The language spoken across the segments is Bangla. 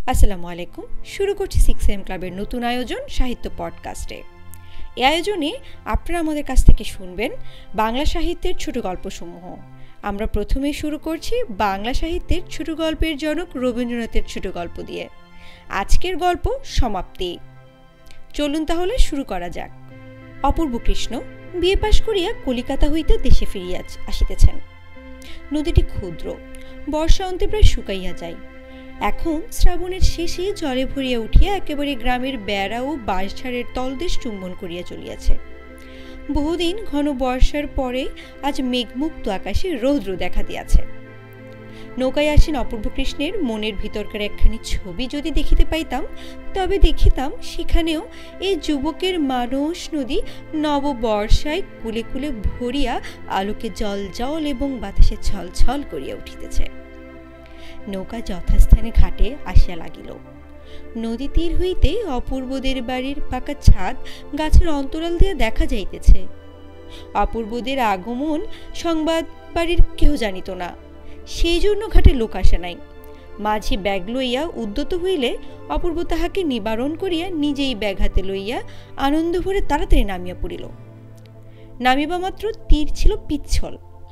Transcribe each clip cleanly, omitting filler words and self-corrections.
আসসালামু আলাইকুম। শুরু করছি 6am ক্লাবের নতুন আয়োজন সাহিত্য পডকাস্টে। এই আয়োজনে আপনারা আমাদের কাছ থেকে শুনবেন বাংলা সাহিত্যের ছোট গল্পসমূহ। আমরা প্রথমে শুরু করছি বাংলা সাহিত্যের ছোট গল্পের জনক রবীন্দ্রনাথের ছোট গল্প দিয়ে। আজকের গল্প সমাপ্তি। চলুন তাহলে শুরু করা যাক। অপূর্ব কৃষ্ণ বিএ পাশ করিয়া কলিকাতা হইতে দেশে ফিরিয়া আসিতেছেন। নদীটি ক্ষুদ্র, বর্ষা অন্তে প্রায় শুকাইয়া যায়। এখন শ্রাবণের শেষে জলে ভরিয়া উঠিয়া একেবারে গ্রামের বেড়া ও বাঁশঝাড়ের তলদেশ চুম্বন করিয়া চলিয়াছে। বহুদিন ঘন বর্ষার পরে আজ মেঘমুক্ত আকাশে রৌদ্র দেখা দিয়াছে। নৌকায় আসেন অপূর্ব কৃষ্ণের মনের ভিতরকার একখানি ছবি যদি দেখিতে পাইতাম, তবে দেখিতাম সেখানেও এই যুবকের মানস নদী নব বর্ষায় কুলে কুলে ভরিয়া আলোকে জল জল এবং বাতাসে ছলছল করিয়া উঠিতেছে। নৌকা যথাস্থানে ঘাটে আসিয়া লাগিল। নদী তীর হইতে অপূর্বদের বাড়ির পাকা ছাদ গাছের অন্তরাল দিয়া দেখা যাইতেছে। অপূর্বদের আগমন সংবাদ বাড়ির কেহ জানিত না, সেই জন্য ঘাটে লোক আসে নাই। মাঝি ব্যাগ লইয়া উদ্যত হইলে অপূর্ব তাহাকে নিবারণ করিয়া নিজেই ব্যাগ হাতে লইয়া আনন্দ ভরে তাড়াতাড়ি নামিয়া পড়িল। নামিবা মাত্র তীর ছিল পিচ্ছল।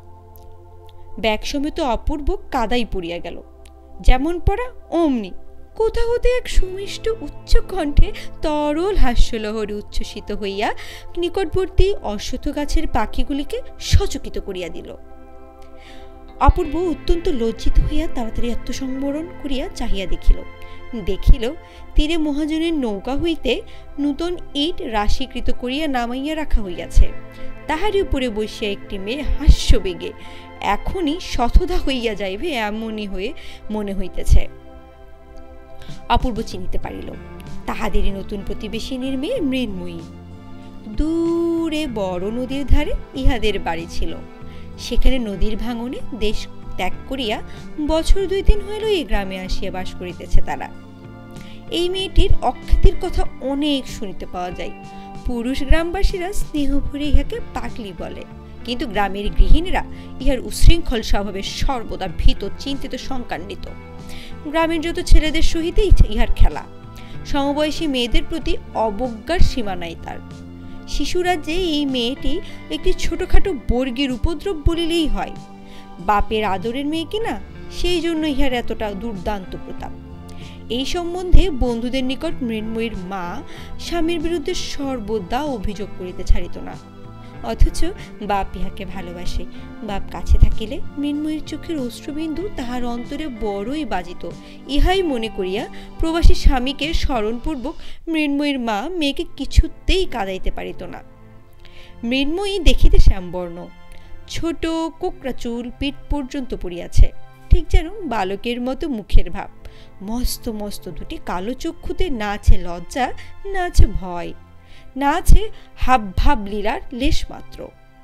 ব্যাগ সমেত অপূর্ব কাদাই পড়িয়া গেল। যেমন পড়া অমনি কোথা হতে এক সুমিষ্ট উচ্চ কণ্ঠে তরল হাস্যলহরে উচ্ছ্বসিত হইয়া নিকটবর্তী অশ্বত্থ গাছের পাখিগুলিকে সচকিত করিয়া দিল। অপূর্ব অত্যন্ত লজ্জিত হইয়া তাড়াতাড়ি আত্মসংবরণ করিয়া চাহিয়া দেখিল তীরে মহাজনের নৌকা হইতে নূতন ইট রাশিকৃত করিয়া নামাইয়া রাখা হইয়াছে। তাহারই উপরে বসিয়া একটি মেয়ে হাস্যবেগে এখনই শতধা হইয়া যাইবে এমনই হয়ে মনে হইতেছে। অপূর্ব চিনিতে পারিল তাহাদেরই নতুন প্রতিবেশিনীর মেয়ে মৃন্ময়ী। দূরে বড় নদীর ধারে ইহাদের বাড়ি ছিল। সেখানে নদীর ভাঙনে দেশ ত্যাগ করিয়া বছর 2-3 হইল এই গ্রামে আসিয়া বাস করিতেছে তারা। এই মেয়েটির অখ্যাতির কথা অনেক শুনিতে পাওয়া যায়। পুরুষ গ্রামবাসীরা স্নেহ ভরে ইহাকে পাগলি বলে, কিন্তু গ্রামের গৃহিণীরা ইহার উশৃঙ্খল স্বভাবে সর্বদা ভীত, চিন্তিত, শঙ্কান্বিত। গ্রামের যত ছেলেদের সহিত ইহার খেলা। সমবয়সী মেয়েদের প্রতি অবজ্ঞার সীমা নাই তার। শিশুরাজ্যে এই মেয়েটি একটি ছোটখাটো বর্গীর উপদ্রব বলিলেই হয়। বাপের আদরের মেয়ে কিনা, সেই জন্য ইহার এতটা দুর্দান্ত প্রতাপ। এই সম্বন্ধে বন্ধুদের নিকট মৃন্ময়ীর মা স্বামীর বিরুদ্ধে সর্বদা অভিযোগ করিতে ছাড়িত না। অথচ বাপ ইহাকে ভালোবাসে। বাপ কাছে থাকিলে মৃন্ময়ীর চোখের অশ্রুবিন্দু তাহার অন্তরে বড়ই বাজিত। ইহাই মনে করিয়া প্রবাসী স্বামীকে স্মরণপূর্বক মৃন্ময়ীর মা মেয়েকে কিছুতেই কাঁদাইতে পারিত না। মৃন্ময়ী দেখিতে শ্যামবর্ণ, ছোট কোকড়া চুল পিঠ পর্যন্ত পড়িয়াছে, ঠিক যেন বালকের মতো মুখের ভাব। মস্ত মস্ত দুটি কালো চক্ষুতে না আছে লজ্জা, না আছে ভয়, না আছে হাবভাব লীলার লেশ মাত্র।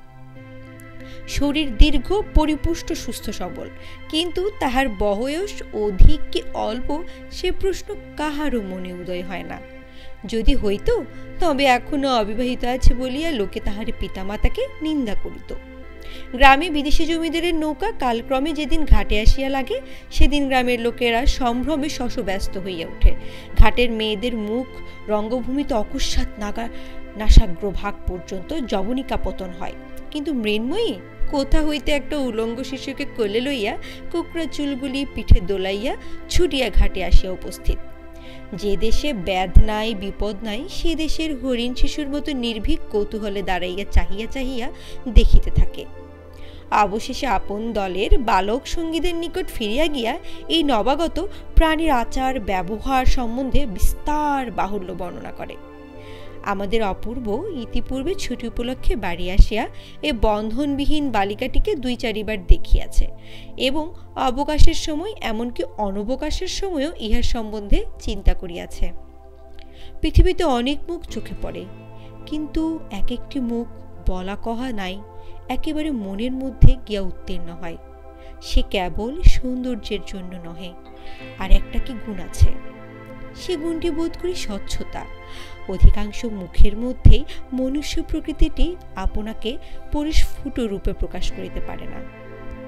শরীর দীর্ঘ, পরিপুষ্ট, সুস্থ সবল, কিন্তু তাহার বয়স অধিক কি অল্প সে প্রশ্ন কাহারও মনে উদয় হয় না। যদি হইত তবে এখনো অবিবাহিত আছে বলিয়া লোকে তাহার পিতামাতাকে নিন্দা করিত। গ্রামে বিদেশি জমিদারের নৌকা কালক্রমে যেদিন ঘাটে আসিয়া লাগে, সেদিন গ্রামের লোকেরা সম্ভ্রমে শশব্যস্ত হইয়া ওঠে। ঘাটের মেয়েদের মুখ রঙ্গভূমিতে অকস্মাৎ নাসাগ্রভাগ পর্যন্ত যবনিকা পতন হয়। কিন্তু মৃন্ময়ী কোথা হইতে একটা উলঙ্গ শিশুকে কোলে লইয়া কোকড়া চুলগুলি পিঠে দোলাইয়া ছুটিয়া ঘাটে আসিয়া উপস্থিত। যে দেশে ব্যাধ নাই, বিপদ নাই, সে দেশের হরিণ শিশুর মতো নির্ভীক কৌতূহলে দাঁড়াইয়া চাহিয়া চাহিয়া দেখিতে থাকে। অবশেষে আপন দলের বালক সঙ্গীদের নিকট ফিরিয়া গিয়া এই নবাগত প্রাণীর আচার ব্যবহার সম্বন্ধে বিস্তার বাহুল্য বর্ণনা করে। আমাদের অপূর্ব ইতিপূর্বে ছুটি উপলক্ষে বাড়ি আসিয়া এ বন্ধনবিহীন বালিকাটিকে 2-4 বার দেখিয়াছে এবং অবকাশের সময়, এমনকি অনবকাশের সময়ও ইহার সম্বন্ধে চিন্তা করিয়াছে। পৃথিবীতে অনেক মুখ চোখে পড়ে, কিন্তু এক একটি মুখ বলা কহা নাই একেবারে মনের মধ্যে গিয়া উত্তীর্ণ হয়। সে কেবল সৌন্দর্যের জন্য নহে, আর একটা কি গুণ আছে, সে গুণটি বোধ করি স্বচ্ছতা। অধিকাংশ মুখের মধ্যেই মনুষ্য প্রকৃতিটি আপনাকে পরিস্ফুট রূপে প্রকাশ করিতে পারে না।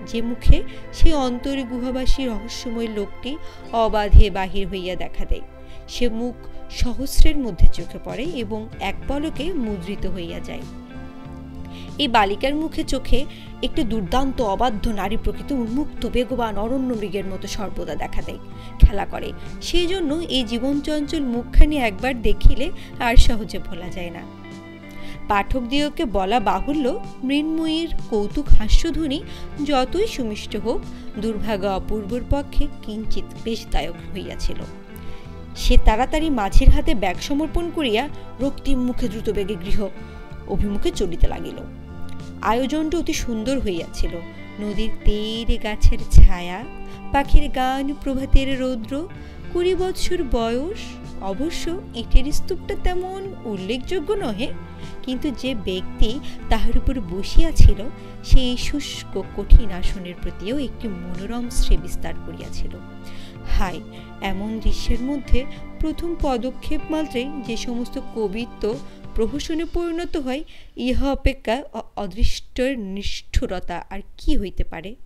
যে মুখে সেই অন্তরে গুহাবাসী রহস্যময় লোকটি অবাধে বাহির হইয়া দেখা দেয়। সে মুখ সহস্রের মধ্যে চোখে পড়ে এবং এক পলকে মুদ্রিত হইয়া যায়। এই বালিকার মুখে চোখে একটি দুর্দান্ত অবাধ্য নারী প্রকৃতি উন্মুক্ত বেগবান অরণ্য মৃগের মতো সর্বদা দেখা দেয়, খেলা করে। সেই জন্য এই জীবন চঞ্চল মুখখানি একবার দেখিলে আর সহজে ভোলা যায় না। পাঠকদিগকে বলা বাহুল্য, মৃন্ময়ীর কৌতুক হাস্যধ্বনি যতই সুমিষ্ট হোক, দুর্ভাগা অপূর্বর পক্ষে কিঞ্চিৎ বেশদায়ক হইয়াছিল। সে তাড়াতাড়ি মাঝির হাতে ব্যাগ সমর্পণ করিয়া রক্তিম মুখে দ্রুত বেগে গৃহ অভিমুখে চলিতে লাগিল। আয়োজনটা অতি সুন্দর হইয়াছিল। নদীর তীরে গাছের ছায়া, পাখির গান, প্রভাতের রৌদ্র, 20 বৎসর বয়স। অবশ্য ইটের স্তূপটা তেমন উল্লেখযোগ্য নহে, কিন্তু যে ব্যক্তি তাহার উপর বসিয়াছিল সেই শুষ্ক কঠিন আসনের প্রতিও একটি মনোরম শ্রী বিস্তার করিয়াছিল। হায়, এমন দৃশ্যের মধ্যে প্রথম পদক্ষেপ মাত্রে যে সমস্ত কবিত্ব প্রহসনে পরিণত হয়, ইহা অপেক্ষা অদৃষ্টের নিষ্ঠুরতা আর কি হইতে পারে।